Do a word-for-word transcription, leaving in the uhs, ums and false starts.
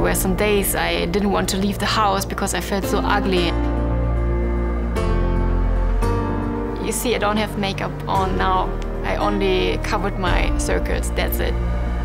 were some days I didn't want to leave the house because I felt so ugly. You see, I don't have makeup on now. I only covered my circles, that's it.